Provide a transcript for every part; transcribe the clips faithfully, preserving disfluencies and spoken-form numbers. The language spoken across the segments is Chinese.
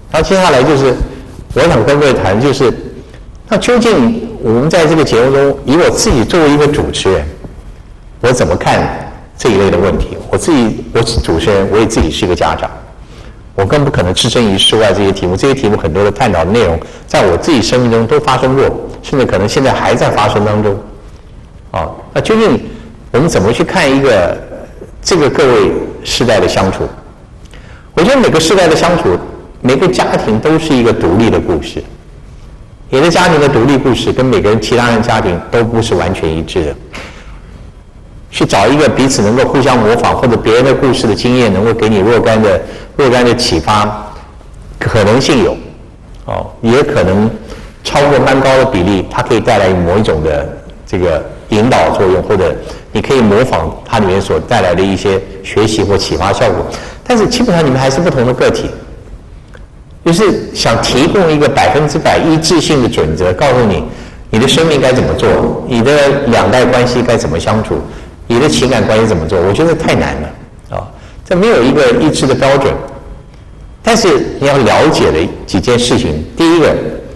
然后接下来就是我想跟各位谈，就是那究竟我们在这个节目中，以我自己作为一个主持人，我怎么看这一类的问题？我自己我是主持人，我也自己是一个家长，我更不可能置身于事外这些题目。这些题目很多的探讨的内容，在我自己生命中都发生过，甚至可能现在还在发生当中。啊，那究竟我们怎么去看一个这个各位世代的相处？我觉得每个世代的相处，每个家庭都是一个独立的故事。有的家庭的独立故事跟每个人其他人家庭都不是完全一致的。去找一个彼此能够互相模仿，或者别人的故事的经验能够给你若干的若干的启发，可能性有，哦，也可能超过蛮高的比例，它可以带来某一种的这个引导作用，或者你可以模仿它里面所带来的一些学习或启发效果。但是基本上你们还是不同的个体，就是想提供一个百分之百一致性的准则，告诉你你的生命该怎么做，你的两代关系该怎么相处，你的情感关系怎么做，我觉得太难了啊！这没有一个一致的标准。但是你要了解的几件事情，第一个，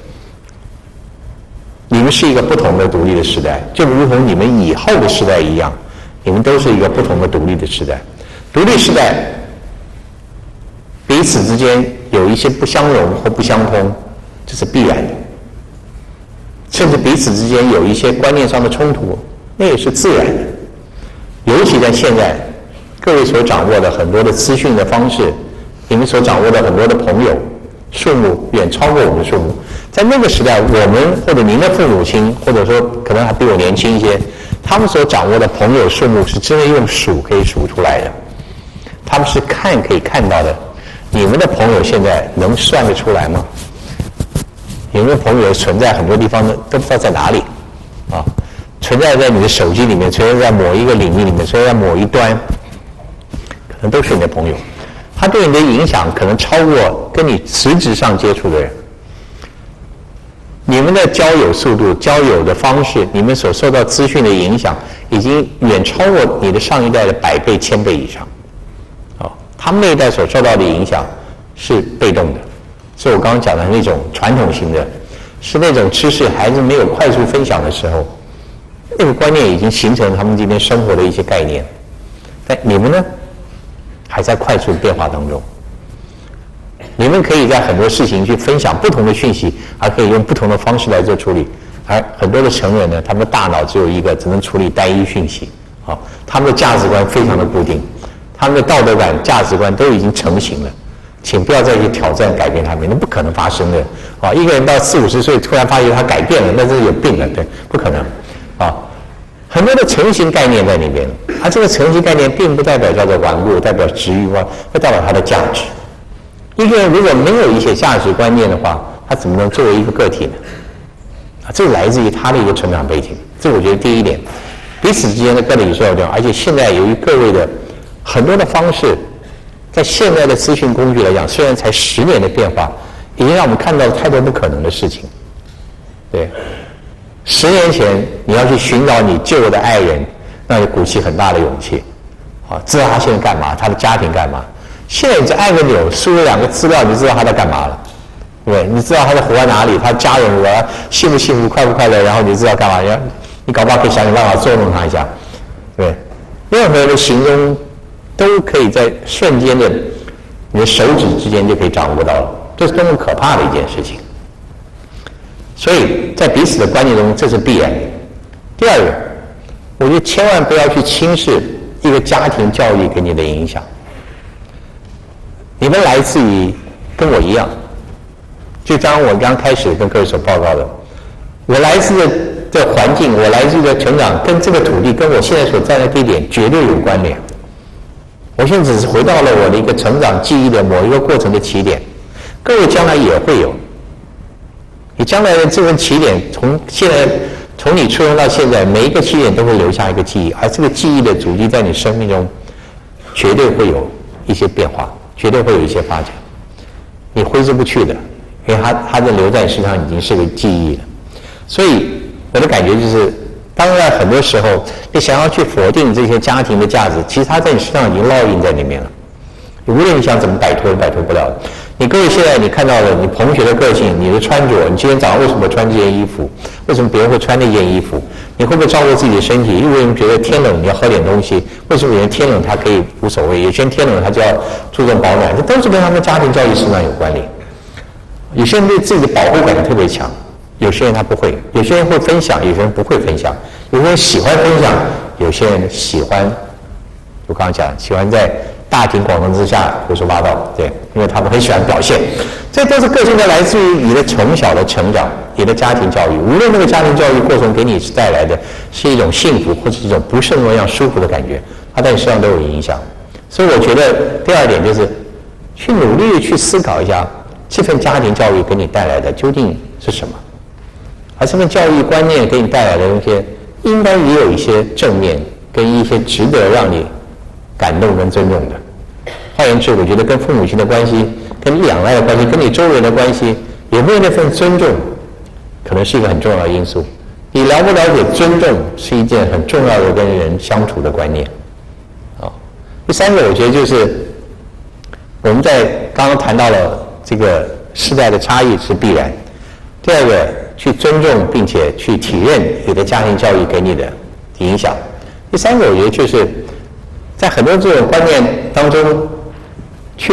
你们是一个不同的独立的时代，就如同你们以后的时代一样，你们都是一个不同的独立的时代。独立时代彼此之间有一些不相容或不相通，这是必然的，甚至彼此之间有一些观念上的冲突，那也是自然的。尤其在现在，各位所掌握的很多的资讯的方式，你们所掌握的很多的朋友数目远超过我们的数目。在那个时代，我们或者您的父母亲，或者说可能还比我年轻一些，他们所掌握的朋友数目是真的用数可以数出来的，他们是看可以看到的。你们的朋友现在能算得出来吗？你们的朋友存在很多地方都不知道在哪里啊，存在在你的手机里面，存在在某一个领域里面，存在在某一端，可能都是你的朋友。他对你的影响可能超过跟你实质上接触的人。你们的交友速度、交友的方式，你们所受到资讯的影响，已经远超过你的上一代的百倍、千倍以上。哦，他们那一代所受到的影响是被动的，是我刚刚讲的那种传统型的，是那种知识还是没有快速分享的时候，那个观念已经形成他们今天生活的一些概念。但你们呢，还在快速变化当中。你们可以在很多事情去分享不同的讯息，而可以用不同的方式来做处理。而很多的成人呢，他们的大脑只有一个，只能处理单一讯息。啊，他们的价值观非常的固定，他们的道德感、价值观都已经成型了。请不要再去挑战改变他们，那不可能发生的。啊，一个人到四五十岁突然发觉他改变了，那这是有病了，对，不可能。啊，很多的成型概念在里边，而这个成型概念并不代表叫做顽固，代表值域观，不代表它的价值。一个人如果没有一些价值观念的话，他怎么能作为一个个体呢？啊，这来自于他的一个成长背景。这我觉得第一点，彼此之间的个体是要这样。而且现在由于各位的很多的方式，在现在的资讯工具来讲，虽然才十年的变化，已经让我们看到了太多不可能的事情。对，十年前你要去寻找你旧的爱人，那就鼓起很大的勇气，啊，知道他现在干嘛，他的家庭干嘛。现在你只按个钮，输了两个资料，你就知道他在干嘛了，对不对？你知道他在活在哪里，他家人如何，幸不幸福，快不快乐，然后你就知道干嘛。你搞不好可以想想办法捉弄他一下，对不对？任何的行踪都可以在瞬间的你的手指之间就可以掌握到了，这是多么可怕的一件事情。所以在彼此的关系中，这是必然的。第二个，我觉得千万不要去轻视一个家庭教育给你的影响。你们来自于跟我一样，就像我刚开始跟各位所报告的，我来自的这环境，我来自的成长，跟这个土地，跟我现在所站的地点绝对有关联。我现在只是回到了我的一个成长记忆的某一个过程的起点，各位将来也会有。你将来的这份起点，从现在从你出生到现在，每一个起点都会留下一个记忆，而这个记忆的足迹在你生命中绝对会有一些变化。绝对会有一些发展，你挥之不去的，因为它它的留在你身上已经是个记忆了。所以我的感觉就是，当然很多时候你想要去否定这些家庭的价值，其实它在你身上已经烙印在里面了。 无论你想怎么摆脱，都摆脱不了。你各位现在你看到了你同学的个性，你的穿着，你今天早上为什么穿这件衣服？为什么别人会穿那件衣服？你会不会照顾自己的身体？因为人觉得天冷你要喝点东西，为什么有人天冷他可以无所谓？有些人天冷他就要注重保暖，这都是跟他们家庭教育实际上有关联。有些人对自己的保护感特别强，有些人他不会，有些人会分享，有些人不会分享，有些人喜欢分享，有些人喜欢，我刚刚讲喜欢在大庭广众之下胡说八道，对，因为他们很喜欢表现，这都是个性都来自于你的从小的成长，你的家庭教育，无论那个家庭教育过程给你带来的是一种幸福或者是一种不是那么样舒服的感觉，它在你身上都有影响。所以我觉得第二点就是去努力的去思考一下，这份家庭教育给你带来的究竟是什么，而这份教育观念给你带来的东西，应该也有一些正面跟一些值得让你感动跟尊重的。换言之，我觉得跟父母亲的关系，跟你仰赖的关系，跟你周围的关系，有没有那份尊重，可能是一个很重要的因素。你了不了解尊重，是一件很重要的跟人相处的观念。啊，第三个，我觉得就是我们在刚刚谈到了这个世代的差异是必然。第二个，去尊重并且去体认你的家庭教育给你的影响。第三个，我觉得就是在很多这种观念当中，去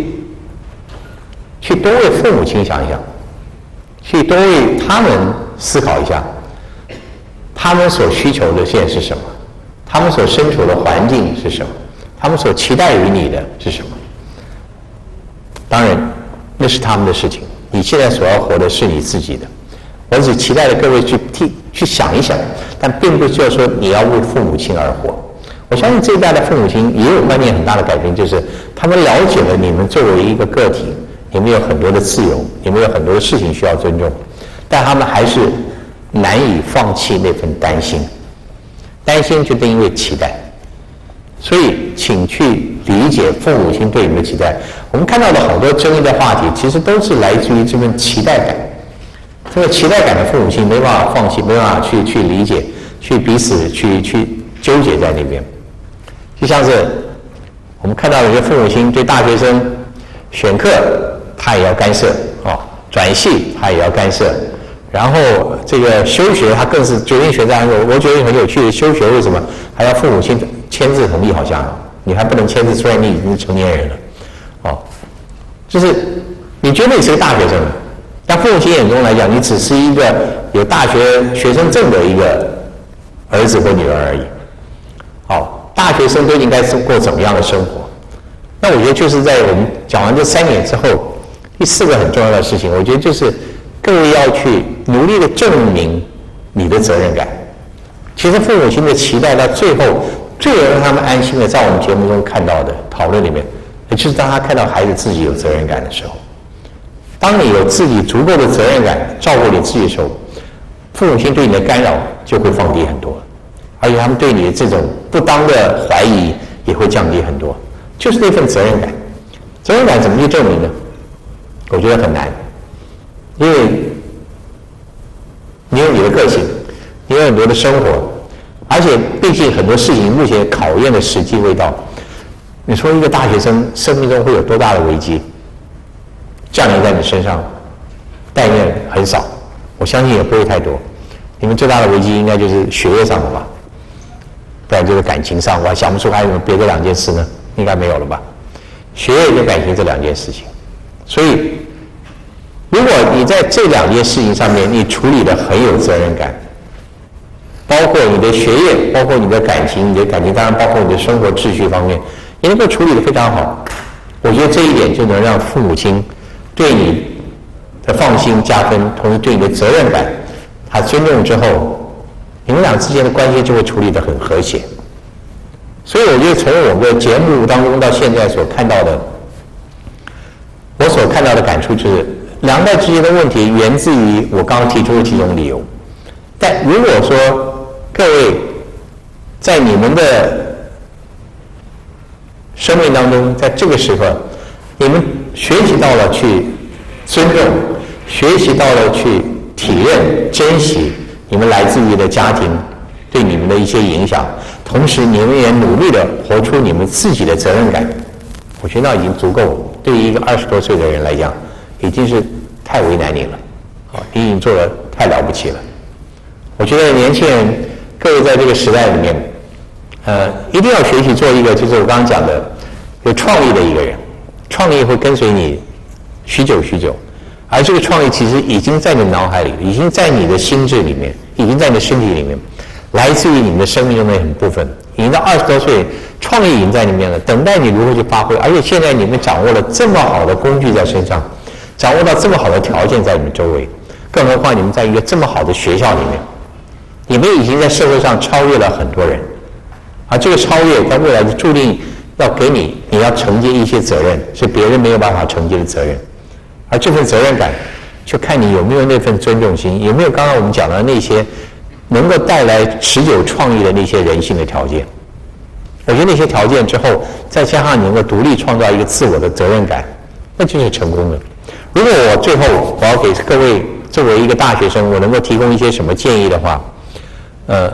去多为父母亲想一想，去多为他们思考一下，他们所需求的现在是什么，他们所身处的环境是什么，他们所期待于你的是什么。当然，那是他们的事情，你现在所要活的是你自己的。我只期待着各位去替去想一想，但并不是说你要为父母亲而活。我相信这一代的父母亲也有观念很大的改变，就是他们了解了你们作为一个个体，你们有很多的自由，你们有很多的事情需要尊重，但他们还是难以放弃那份担心，担心就因为期待。所以请去理解父母亲对你们的期待。我们看到的好多争议的话题，其实都是来自于这份期待感。这个期待感的父母亲没办法放弃，没办法去去理解，去彼此去去纠结在那边。就像是我们看到有些父母亲对大学生选课他也要干涉哦，转系他也要干涉，然后这个休学他更是决定选择。我我觉得很有趣的，休学为什么还要父母亲签字同意？好像你还不能签字，虽然你已经是成年人了，哦，就是你觉得你是个大学生，但父母亲眼中来讲，你只是一个有大学学生证的一个儿子或女儿而已。好，大学生都应该是过怎么样的生活？那我觉得就是在我们讲完这三点之后，第四个很重要的事情，我觉得就是各位要去努力的证明你的责任感。其实父母亲的期待到最后，最能让他们安心的，在我们节目中看到的讨论里面，也就是当他看到孩子自己有责任感的时候。当你有自己足够的责任感，照顾你自己的时候，父母亲对你的干扰就会放低很多，而且他们对你的这种不当的怀疑也会降低很多。就是那份责任感，责任感怎么去证明呢？我觉得很难，因为你有你的个性，你有很多的生活，而且毕竟很多事情目前考验的时机未到。你说一个大学生生命中会有多大的危机降临在你身上？概念很少，我相信也不会太多。你们最大的危机应该就是学业上的吧，不然就是感情上，我还想不出还有什么别的两件事呢？应该没有了吧？学业跟感情这两件事情，所以如果你在这两件事情上面你处理的很有责任感，包括你的学业，包括你的感情，你的感情当然包括你的生活秩序方面，你能够处理的非常好，我觉得这一点就能让父母亲对你的放心加分，同时对你的责任感他尊重之后，你们俩之间的关系就会处理得很和谐。所以我觉得从我们的节目当中到现在所看到的，我所看到的感触就是两代之间的问题源自于我刚刚提出的几种理由。但如果说各位在你们的生命当中，在这个时刻你们学习到了去尊重，学习到了去体认珍惜你们来自于的家庭对你们的一些影响，同时你们也努力的活出你们自己的责任感， 我觉得那已经足够，对于一个二十多岁的人来讲，已经是太为难你了，啊，你已经做得太了不起了。我觉得年轻人，各位在这个时代里面，呃，一定要学习做一个，就是我刚刚讲的有创意的一个人，创意会跟随你许久许久，而这个创意其实已经在你脑海里，已经在你的心智里面，已经在你的身体里面，来自于你们的生命中的很部分。已经到二十多岁，创意已经在里面了，等待你如何去发挥。而且现在你们掌握了这么好的工具在身上，掌握到这么好的条件在你们周围，更何况你们在一个这么好的学校里面，你们已经在社会上超越了很多人，而这个超越在未来就注定要给你，你要承接一些责任，是别人没有办法承接的责任。而这份责任感，就看你有没有那份尊重心，有没有刚刚我们讲的那些能够带来持久创意的那些人性的条件。我觉得那些条件之后，再加上你能够独立创造一个自我的责任感，那就是成功的。如果我最后我要给各位作为一个大学生，我能够提供一些什么建议的话，呃，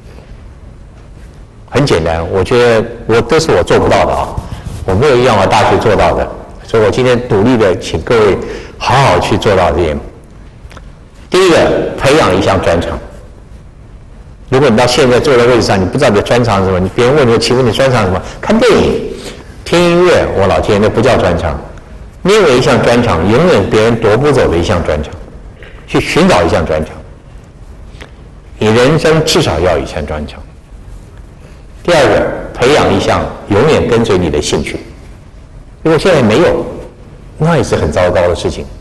很简单，我觉得我都是我做不到的啊，我没有一样我大学做到的，所以我今天努力的请各位好好去做到这些。第一个，培养一项专长。如果你到现在坐在位置上，你不知道你的专长是什么，你别人问你，请问你专长是什么？看电影、听音乐，我老天，那不叫专长。你有一项专长，永远别人夺不走的一项专长，去寻找一项专长。你人生至少要有一项专长。第二个，培养一项永远跟随你的兴趣。如果现在没有，那也是很糟糕的事情。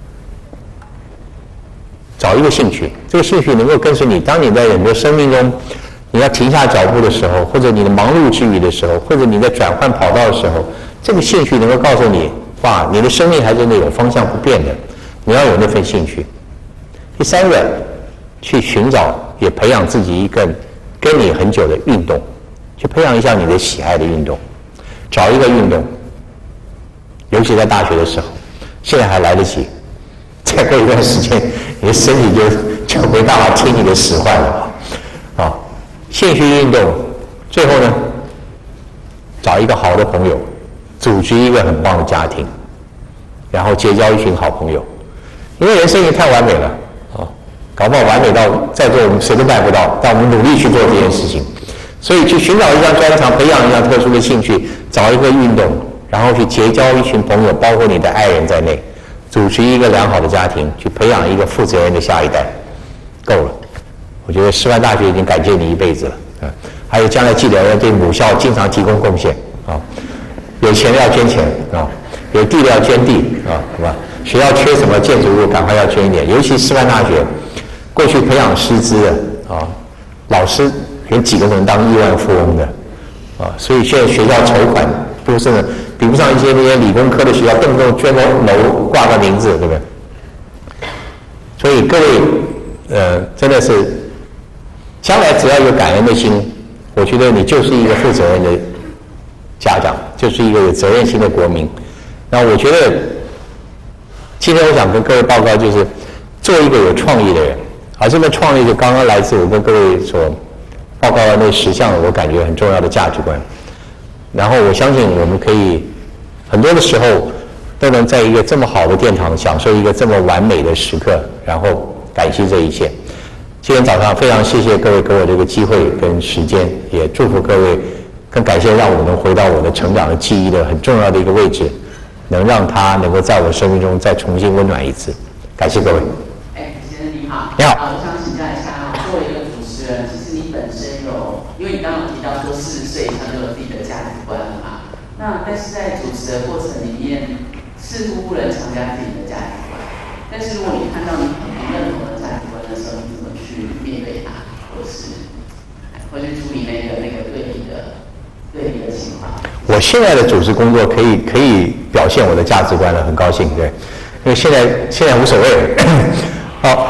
找一个兴趣，这个兴趣能够跟随你。当你在很多生命中，你要停下脚步的时候，或者你的忙碌之余的时候，或者你在转换跑道的时候，这个兴趣能够告诉你，哇，你的生命还是那种方向不变的。你要有那份兴趣。第三个，去寻找也培养自己一个跟你很久的运动，去培养一下你的喜爱的运动，找一个运动，尤其在大学的时候，现在还来得及。再过一段时间，你的身体就就没办法听你的使唤了啊！啊，兴趣运动，最后呢，找一个好的朋友，组织一个很棒的家庭，然后结交一群好朋友。因为人生也太完美了啊，搞不好完美到在座我们谁都办不到，但我们努力去做这件事情。所以去寻找一项专长，培养一项特殊的兴趣，找一个运动，然后去结交一群朋友，包括你的爱人在内。组织一个良好的家庭，去培养一个负责任的下一代，够了。我觉得师范大学已经感谢你一辈子了啊！还有将来记得要对母校经常提供贡献啊！有钱的要捐钱啊，有地的要捐地啊，好吧？学校缺什么建筑物，赶快要捐一点。尤其师范大学，过去培养师资的啊，老师有几个能当亿万富翁的啊？所以现在学校筹款都是比不上一些那些理工科的学校，动不动捐个楼挂个名字，对不对？所以各位，呃，真的是，将来只要有感恩的心，我觉得你就是一个负责任的家长，就是一个有责任心的国民。那我觉得，今天我想跟各位报告，就是做一个有创意的人，而这份创意就刚刚来自我跟各位所报告的那十项，我感觉很重要的价值观。然后我相信我们可以很多的时候都能在一个这么好的殿堂享受一个这么完美的时刻，然后感谢这一切。今天早上非常谢谢各位给我这个机会跟时间，也祝福各位，更感谢让我能回到我的成长的记忆的很重要的一个位置，能让它能够在我生命中再重新温暖一次。感谢各位。 哎，先生你好。 你好。 啊，我想请教一下，作为一个主持人，其实你本身有，因为你刚刚提到说四十岁以上就有自己的价值观了嘛，那但是在主持的过程里面，似乎不能强加自己的价值观。但是如果你看到你很不认同的价值观的时候，你怎么去面对它，或是或去处理那个那个对立的对立的情况？ 我现在的主持工作可以可以表现我的价值观了，很高兴，对，因为现在现在无所谓了。好，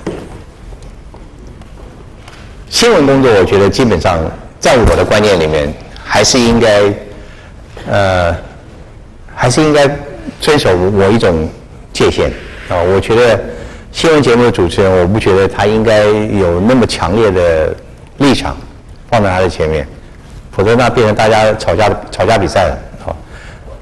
新闻工作我觉得基本上在我的观念里面还是应该，呃，还是应该遵守某一种界限啊。我觉得新闻节目的主持人，我不觉得他应该有那么强烈的立场放在他的前面，否则那变成大家吵架吵架比赛了。好，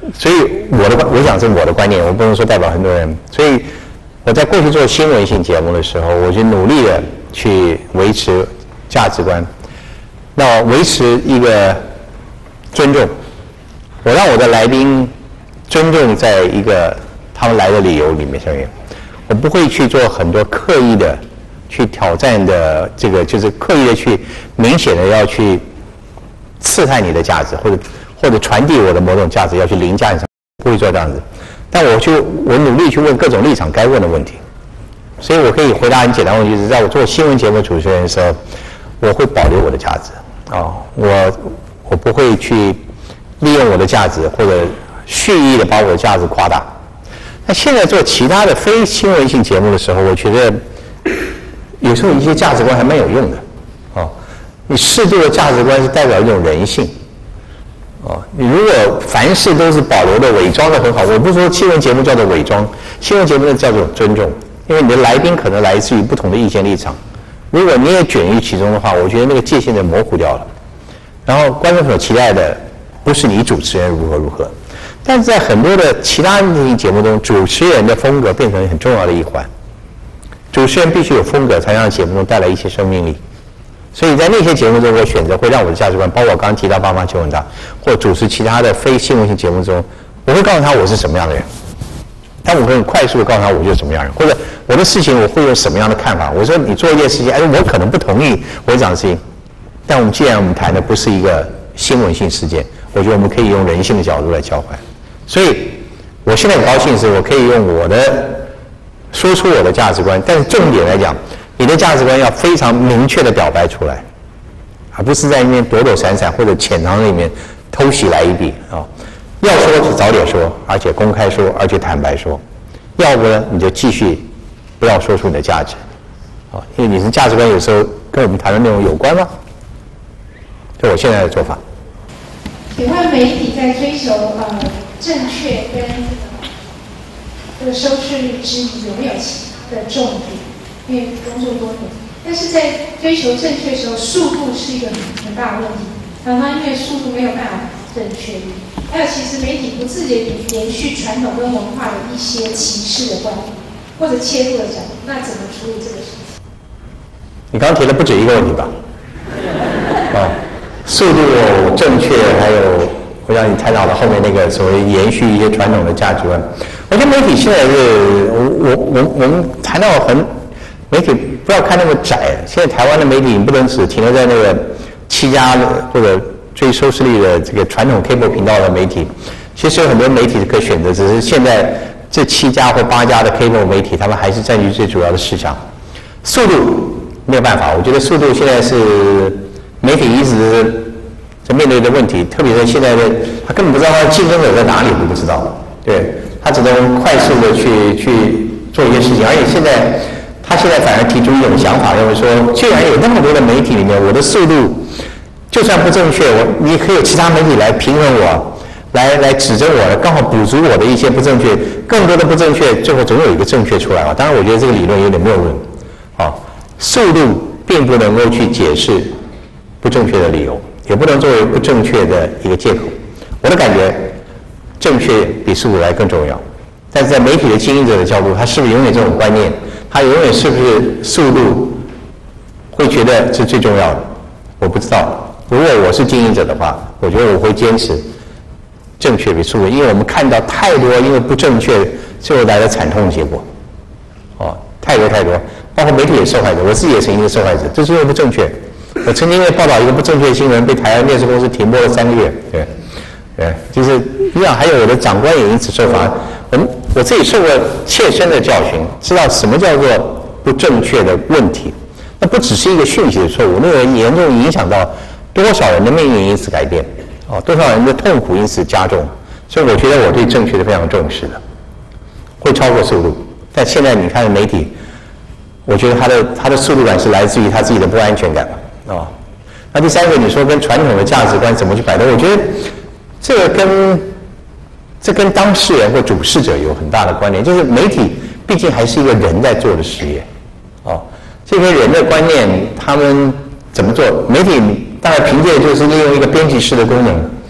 所以我的我讲是我的观念，我不能说代表很多人。所以我在过去做新闻性节目的时候，我就努力的去维持价值观，那维持一个尊重。我让我的来宾尊重在一个他们来的理由里面上面，我不会去做很多刻意的去挑战的这个，就是刻意的去明显的要去刺探你的价值，或者或者传递我的某种价值，要去凌驾你上，不会做这样子。但我就我努力去问各种立场该问的问题，所以我可以回答很简单的问题，就是在我做新闻节目主持人的时候，我会保留我的价值啊、哦，我我不会去利用我的价值或者蓄意的把我的价值夸大。那现在做其他的非新闻性节目的时候，我觉得有时候一些价值观还蛮有用的哦。你适度的价值观是代表一种人性哦。你如果凡事都是保留的、伪装的很好，我不是说新闻节目叫做伪装，新闻节目叫做尊重，因为你的来宾可能来自于不同的意见立场。如果你也卷于其中的话，我觉得那个界限就模糊掉了。然后观众所期待的不是你主持人如何如何，但是在很多的其他节目中，主持人的风格变成很重要的一环。主持人必须有风格，才让节目中带来一些生命力。所以在那些节目中，我选择会让我的价值观，包括我刚刚提到《爸妈求很大》，或主持其他的非新闻性节目中，我会告诉他我是什么样的人，但我可以快速的告诉他我就是什么样的人，或者我的事情我会有什么样的看法。我说你做一件事情，哎，我可能不同意我讲的事情，但我们既然我们谈的不是一个新闻性事件，我觉得我们可以用人性的角度来交换。所以我现在很高兴的是，我可以用我的说出我的价值观，但是重点来讲，你的价值观要非常明确的表白出来，而不是在那边躲躲闪闪或者潜藏里面偷袭来一笔啊、哦！要说就早点说，而且公开说，而且坦白说；要不呢，你就继续不要说出你的价值啊、哦，因为你的价值观有时候跟我们谈的内容有关吗？这我现在的做法。 请问媒体在追求呃正确跟这个收视率之余，有没有其他的重点？因为工作多年，但是在追求正确的时候，速度是一个很很大的问题。常常因为速度没有办法正确率，还有其实媒体不自觉地延续传统跟文化的一些歧视的观点或者切入的角度，那怎么处理这个事情？ 你刚刚提了不止一个问题吧？哦，速度正确，还有我让你谈到了后面那个所谓延续一些传统的价值观。我觉得媒体现在是，我我我我们谈到很。媒体不要看那么窄，现在台湾的媒体不能只停留在那个七家或者追收视率的这个传统 cable 频道的媒体，其实有很多媒体可以选择，只是现在这七家或八家的 cable 媒体，他们还是占据最主要的市场。速度没有办法，我觉得速度现在是媒体一直在面对的问题，特别是现在的他根本不知道他的竞争者在哪里，都不知道，对，他只能快速的去去做一些事情，而且现在。他现在反而提出一种想法，认为说，既然有那么多的媒体里面，我的速度就算不正确，我你可以有其他媒体来平衡我，来来指正我，刚好补足我的一些不正确，更多的不正确，最后总有一个正确出来嘛。当然，我觉得这个理论有点谬论，啊，速度并不能够去解释不正确的理由，也不能作为不正确的一个借口。我的感觉，正确比速度来更重要。但是在媒体的经营者的角度，他是不是拥有这种观念？他永远是不是速度会觉得是最重要的？我不知道。如果我是经营者的话，我觉得我会坚持正确比速度，因为我们看到太多因为不正确最后来的惨痛结果，哦，太多太多，包括媒体也受害者，我自己也曾经是受害者，这是因为不正确。我曾经因为报道一个不正确的新闻，被台湾电视公司停播了三个月，对，对，就是一样。还有我的长官也因此受罚。我们我自己受过切身的教训，知道什么叫做不正确的问题。那不只是一个讯息的错误，那个严重影响到多少人的命运因此改变，哦，多少人的痛苦因此加重。所以我觉得我对正确是非常重视的，会超过速度。但现在你看媒体，我觉得它的它的速度感是来自于他自己的不安全感嘛，哦。那第三个，你说跟传统的价值观怎么去摆脱？我觉得这个跟这跟当事人或主事者有很大的关联，就是媒体毕竟还是一个人在做的事业，哦，这些人的观念，他们怎么做？媒体大概凭借就是利用一个编辑室的功能，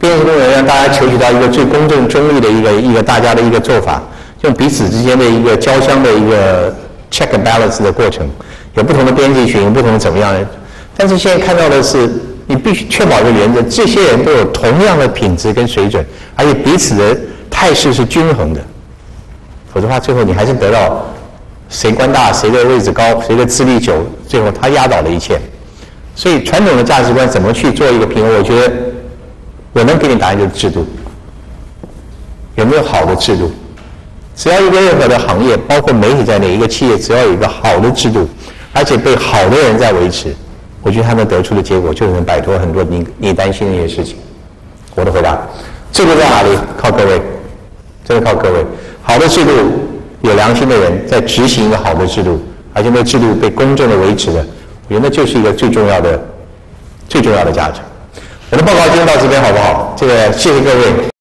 编辑部门让大家求取到一个最公正中立的一个一个大家的一个做法，用彼此之间的一个交相的一个 check and balance 的过程，有不同的编辑群，有不同的怎么样的。但是现在看到的是，你必须确保一个原则，这些人都有同样的品质跟水准，而且彼此的态势是均衡的，否则的话，最后你还是得到谁官大，谁的位置高，谁的资历久，最后他压倒了一切。所以传统的价值观怎么去做一个平衡？我觉得我能给你答案就是制度，有没有好的制度？只要一个任何的行业，包括媒体在内，一个企业只要有一个好的制度，而且被好的人在维持，我觉得他能得出的结果就是能摆脱很多你你担心的一些事情。我的回答，制度在哪里？靠各位，真的靠各位。好的制度，有良心的人在执行一个好的制度，而且那个制度被公正的维持的，我觉得那就是一个最重要的、最重要的价值。我的报告今天到这边好不好？这个谢谢各位。